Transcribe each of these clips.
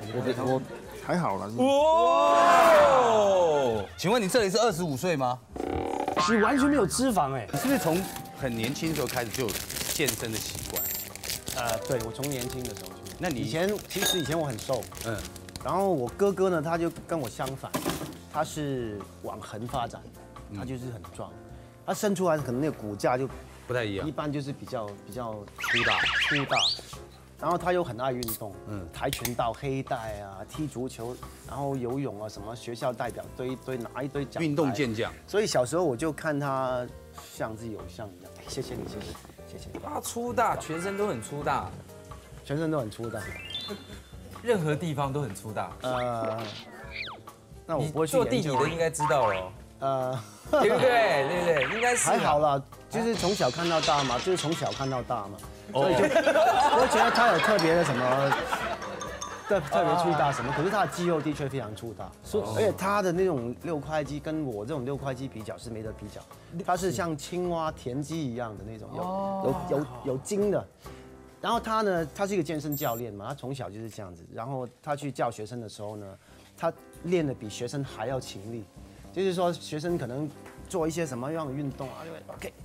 我还好啦。 哇！请问你这里是25岁吗？ 你完全没有脂肪哎。 你是不是从很年轻的时候开始就有健身的习惯？ 对，我从年轻的时候就。 那你以前我很瘦，然后我哥哥呢，他就跟我相反，他是往横发展的，他就是很壮，他生出来可能那个骨架就不太一样， 一般就是比较粗大，然后他又很爱运动，跆拳道黑带啊，踢足球，然后游泳啊，什么学校代表堆拿一堆奖牌， 运动健将。 所以小时候我就看他像自己偶像一样。谢谢你。 他粗大，全身都很粗大， 全身都很粗大， 任何地方都很粗大。 那我不会去做地研究理的应该知道了。对不对？应该是还好啦，就是从小看到大嘛，所以就不会觉得他有特别的什么，特别粗大什么。可是他的肌肉的确非常粗大，而且他的那种6块肌跟我这种6块肌比较是没得比较，他是像青蛙田鸡一样的那种，有筋的。然后他呢，他是一个健身教练嘛，他从小就是这样子。然后他去教学生的时候呢，他练得比学生还要勤力，就是说学生可能做一些什么样的运动啊，就会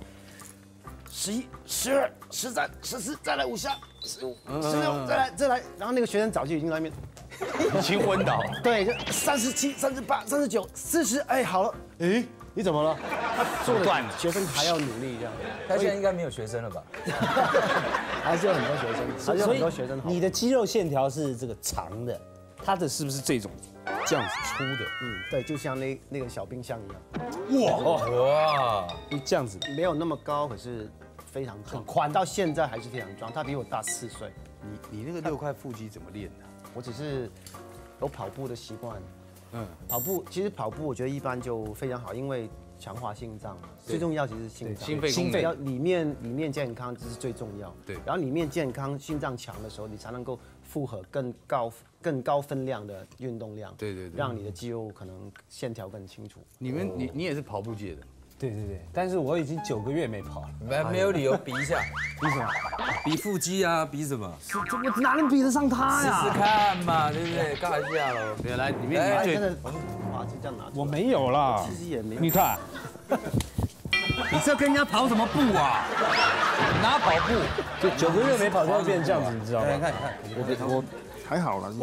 OK，11、12、13、14，再来5下，15、16，再来，然后那个学生早就已经在那边， 已经昏倒。 对，就37、38、39、40，哎，好了，哎，你怎么了？他做的学生还要努力这样。 他现在应该没有学生了吧？ 还是有很多学生，还是有很多学生。 你的肌肉线条是这个长的，他的是不是这种这样子粗的？ 对，就像那个小冰箱一样。 哇， 这样子没有那么高，可是非常壮，很宽，到现在还是非常壮。他比我大4岁。 你那个6块腹肌怎么练的？ 我只是有跑步的习惯。其实跑步我觉得一般就非常好，因为强化心脏，最重要其实是心脏， 心肺要里面健康，这是最重要。 对， 然后里面健康，心脏强的时候，你才能够负荷更高分量的运动量。 对， 让你的肌肉可能线条更清楚。 你也是跑步界的。 对，但是我已经9个月没跑了， 没有理由比一下， 比什么？ 比腹肌啊，比什么？ 我哪能比得上他呀？ 试试看嘛，对不对？尬一下喽。 对，来里面真的滑稽这样拿。 我没有啦， 其实也没有。 你看， 你这跟人家跑什么步啊？哪跑步？ 就9个月没跑就会变这样子，你知道吗？ 看， 我还好啦。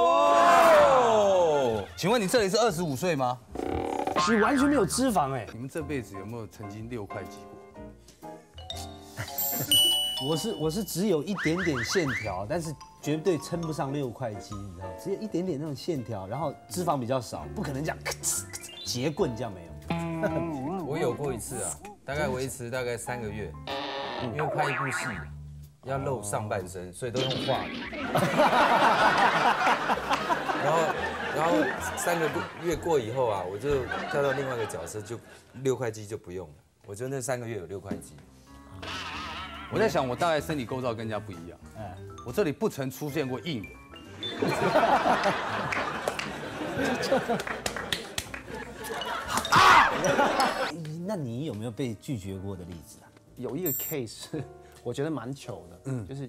哇！请问你这里是25岁吗？ 你完全没有脂肪哎。 你们这辈子有没有曾经6块肌过？ 我是只有一点点线条，但是绝对称不上6块肌，你知道吗？只有一点点那种线条，然后脂肪比较少，不可能这样结棍这样没有。 我有过一次啊，大概维持大概3个月，因为拍一部戏要露上半身，所以都用画的。然后3个月过以后啊，我就跳到另外一个角色，就6块肌就不用了。我就那3个月有6块肌。 我在想，我大概身体构造跟人家不一样。我这里不曾出现过硬的。 那你有没有被拒绝过的例子啊？ 有一个 case， 我觉得蛮糗的，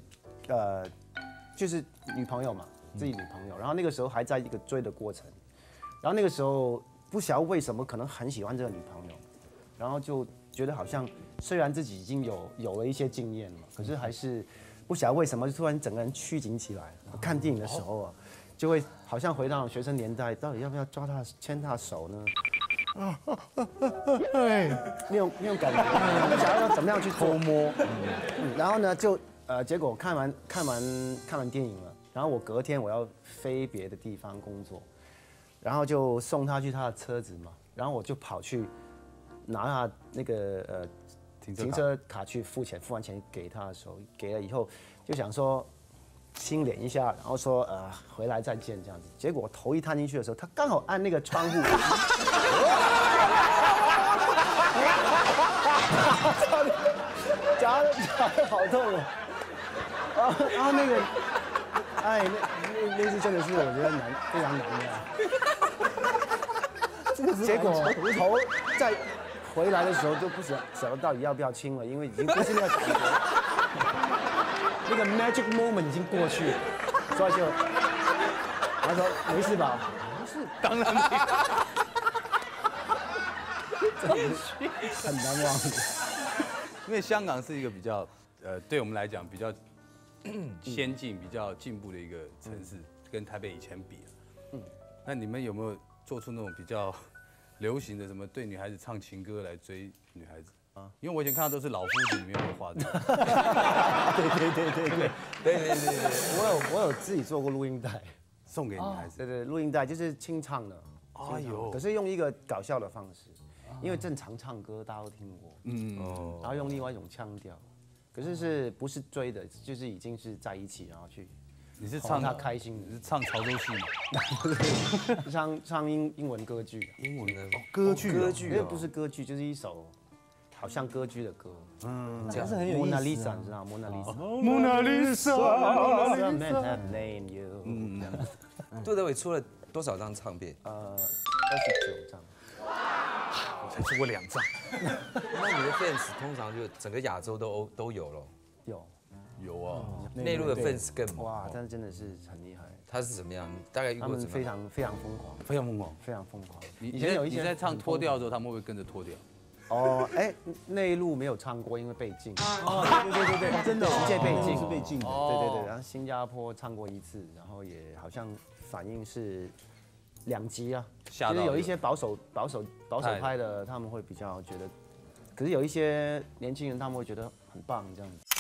就是女朋友嘛，自己女朋友，然后那个时候还在一个追的过程，然后那个时候不晓得为什么可能很喜欢这个女朋友，然后就觉得好像虽然自己已经有了一些经验了，可是还是不晓得为什么就突然整个人拘谨起来。看电影的时候啊，就会好像回到学生年代，到底要不要抓他牵他手呢？那种感觉，不晓得要怎么样去偷摸。然后呢，结果看完电影了，然后我隔天我要飞别的地方工作，然后就送他去他的车子嘛，然后我就跑去拿他那个停车卡去付钱，付完钱给他的时候，给了以后就想说亲脸一下，然后说回来再见这样子。结果头一探进去的时候，他刚好按那个窗户，夹的好痛哦。然后那个，那次真的是我觉得非常难的。这个结果头在回来的时候就不晓得到底要不要亲了，因为已经不是那个感觉，那个 magic moment 已经过去了，所以他说没事吧？ 当然没很难忘。 因为香港是一个比较对我们来讲比较先进、比较进步的一个城市，跟台北以前比那你们有没有做出那种比较流行的什么对女孩子唱情歌来追女孩子？因为我以前看到都是老夫子里面会化妆。 对， 我有自己做过录音带， 送给女孩子。 对，录音带就是清唱的， 哎呦可是用一个搞笑的方式，因为正常唱歌大家都听过，然后用另外一种腔调，可是不是追的，就是已经是在一起，然后去你是唱他开心你是唱潮州戏吗？ 唱英文歌剧， 英文的歌剧因为不是歌剧，就是一首好像歌剧的歌， 这样是很有意思。 蒙娜丽莎，你知道蒙娜丽莎？ 蒙娜丽莎。 Some men have named you。这样杜德伟出了多少张唱片？ 29张。 我才出过2张。 那你的 fans 通常就整个亚洲都有了， 有啊。 内陆的 fans 更哇，但是真的是很厉害， 他是怎么样？大概遇他们过怎么样？ 非常疯狂， 非常疯狂。 非常疯狂。 以前有一些你在唱脱掉的时候，他们会跟着脱掉。 哦，哎，内陆没有唱过，因为被禁。 对，真的世界被禁是被禁的。 对，然后新加坡唱过1次，然后也好像反应是2级啊，就是有一些保守派的，他们会比较觉得，可是有一些年轻人他们会觉得很棒这样子。